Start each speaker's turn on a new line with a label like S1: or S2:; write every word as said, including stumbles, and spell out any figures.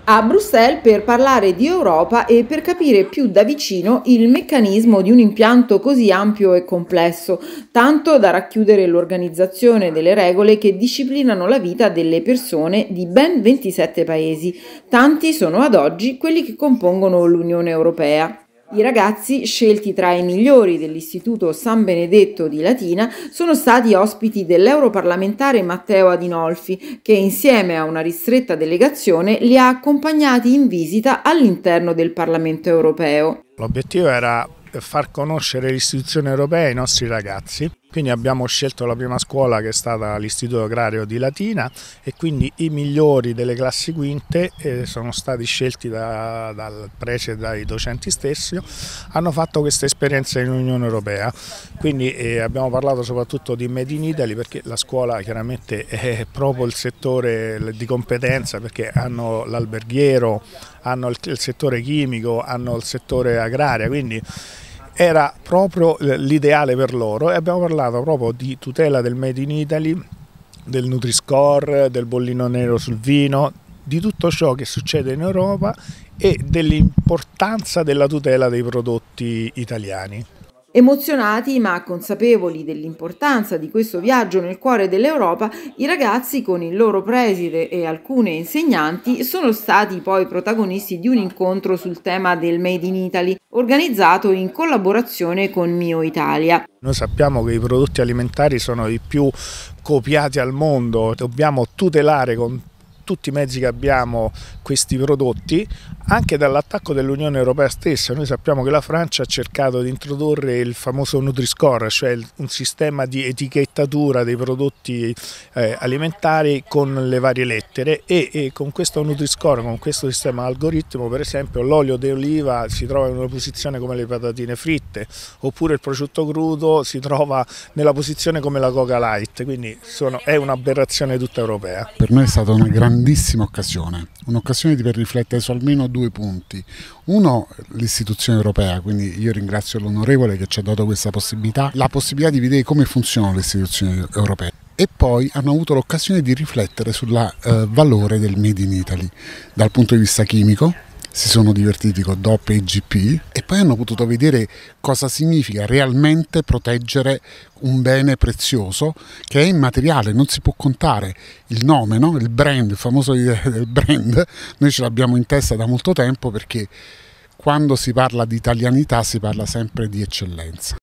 S1: A Bruxelles per parlare di Europa e per capire più da vicino il meccanismo di un impianto così ampio e complesso, tanto da racchiudere l'organizzazione delle regole che disciplinano la vita delle persone di ben ventisette paesi. Tanti sono ad oggi quelli che compongono l'Unione Europea. I ragazzi, scelti tra i migliori dell'Istituto San Benedetto di Latina, sono stati ospiti dell'europarlamentare Matteo Adinolfi, che insieme a una ristretta delegazione li ha accompagnati in visita all'interno del Parlamento europeo.
S2: L'obiettivo era far conoscere l'istituzione europea ai nostri ragazzi, quindi abbiamo scelto la prima scuola che è stata l'Istituto Agrario di Latina e quindi i migliori delle classi quinte eh, sono stati scelti da, dal prece e dai docenti stessi, hanno fatto questa esperienza in Unione Europea, quindi eh, abbiamo parlato soprattutto di Made in Italy perché la scuola chiaramente è proprio il settore di competenza, perché hanno l'alberghiero, hanno il, il settore chimico, hanno il settore agrario, quindi era proprio l'ideale per loro e abbiamo parlato proprio di tutela del Made in Italy, del Nutri-Score, del bollino nero sul vino, di tutto ciò che succede in Europa e dell'importanza della tutela dei prodotti italiani.
S1: Emozionati ma consapevoli dell'importanza di questo viaggio nel cuore dell'Europa, i ragazzi con il loro preside e alcune insegnanti sono stati poi protagonisti di un incontro sul tema del Made in Italy, organizzato in collaborazione con Mio Italia.
S2: Noi sappiamo che i prodotti alimentari sono i più copiati al mondo, dobbiamo tutelare con tutti i mezzi che abbiamo questi prodotti, anche dall'attacco dell'Unione Europea stessa. Noi sappiamo che la Francia ha cercato di introdurre il famoso Nutri-Score, cioè un sistema di etichettatura dei prodotti eh, alimentari con le varie lettere e, e con questo Nutri-Score, con questo sistema algoritmo, per esempio l'olio d'oliva si trova in una posizione come le patatine fritte, oppure il prosciutto crudo si trova nella posizione come la Coca Light, quindi sono, è un'aberrazione tutta europea.
S3: Per noi è stata una grandissima occasione, un'occasione per riflettere su almeno due punti. Uno, l'istituzione europea, quindi io ringrazio l'onorevole che ci ha dato questa possibilità, la possibilità di vedere come funzionano le istituzioni europee. E poi hanno avuto l'occasione di riflettere sul eh, valore del Made in Italy dal punto di vista chimico. Si sono divertiti con D O P e I G P e poi hanno potuto vedere cosa significa realmente proteggere un bene prezioso che è immateriale, non si può contare. Il nome, no? Il brand, il famoso del brand, noi ce l'abbiamo in testa da molto tempo perché quando si parla di italianità si parla sempre di eccellenza.